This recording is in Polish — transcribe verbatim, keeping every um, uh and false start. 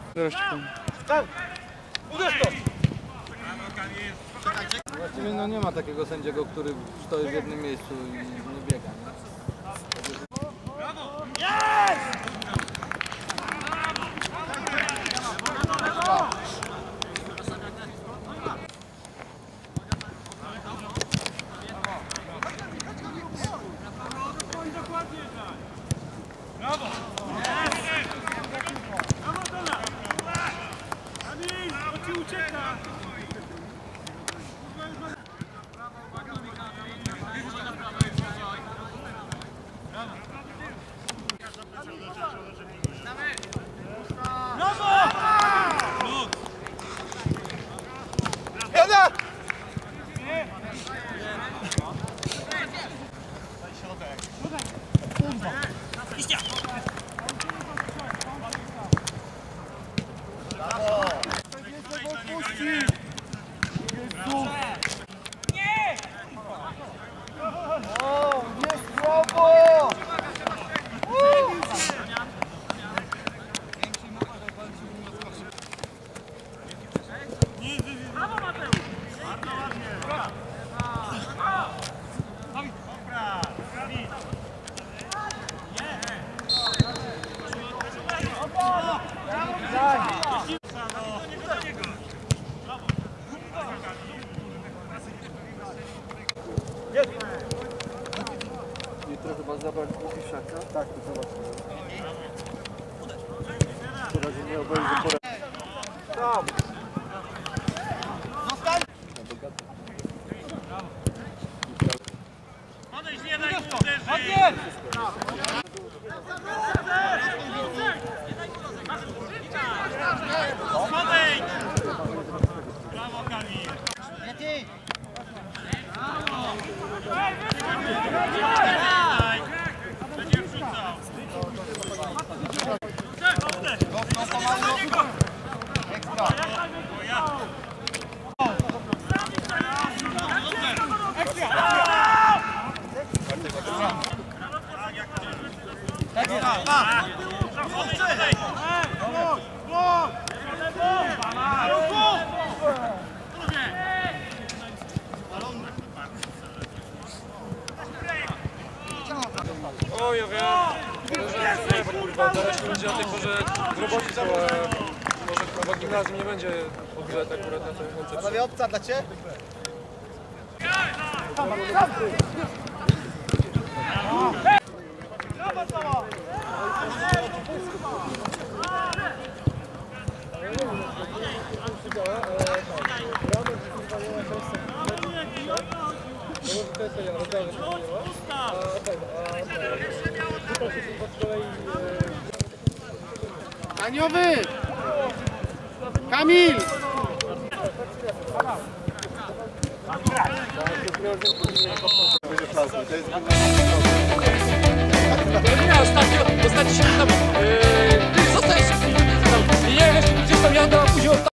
Uderz to! Właściwie no nie ma takiego sędziego, który stoi w jednym miejscu i nie biega. Brawo! Kamil, bo ci ucieka! Jada! O, jest słabo! Brawo, Mateusz! Bardzo ładnie! Dobra! Jutro chyba zabrać Łukiszaka? Tak, to zobaczymy. W razie nie obejrzy porę. Tam! Zostań! Podejdź, nie daj mu uderzyć! Podejdź! Brawo, Kamil! Będzie wrzucał! O, ja wiem, ale że nie, kurwa, zaraz będzie na tej porze w robocie, to może chyba gimnazjum nie będzie o bilet akurat na ten koncert. Panowie, obca dla Cię? Aniowy! Kamil! Nie, ostatnio, ostatnio się tam, yy, zostajesz, nie, gdzieś tam jadę, a później